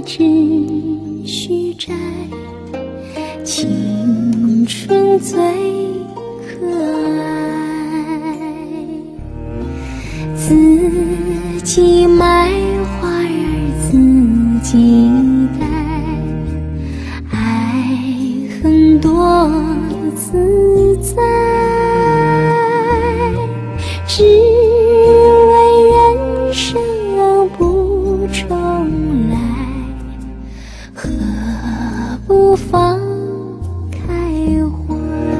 只须摘，青春最可爱。自己买花儿自己戴，爱很多自在，只为人生不重来，何不放开怀？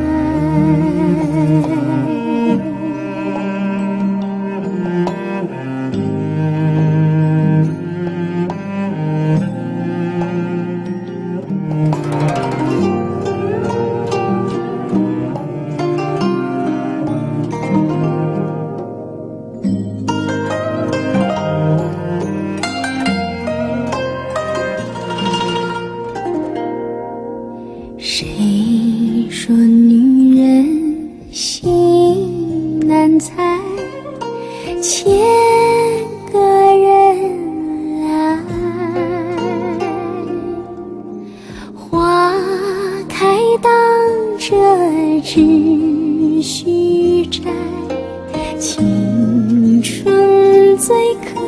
谁说女人心难猜，千个人来，花开当这只须摘，青春最可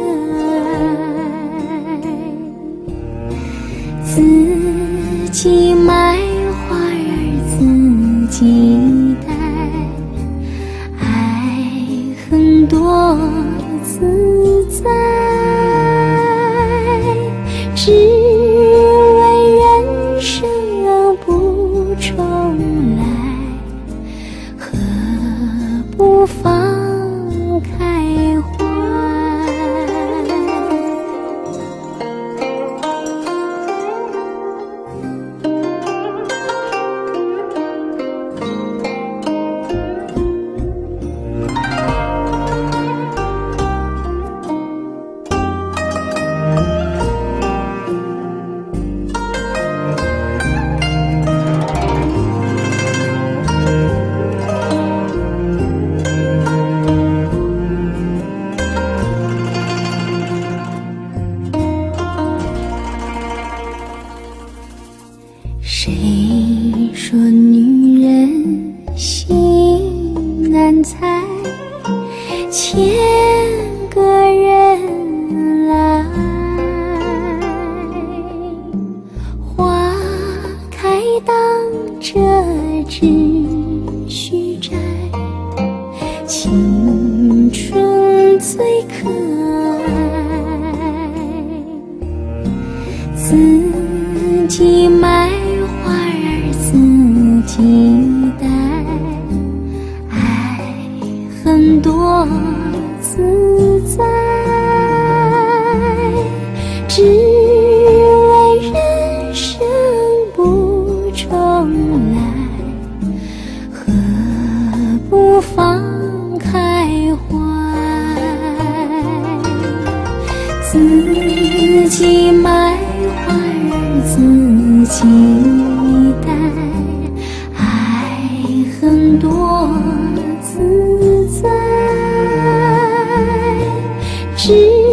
爱。自己买花儿自己戴，爱很多自在，只为人生不重来，何不放开怀？谁说女人心难猜，千个人来，花开当这只须摘，青春最可爱。自己买花儿自己戴，爱很多自在，只为人生不重来，何不放开怀？自己买花儿自己戴，爱很多自在，只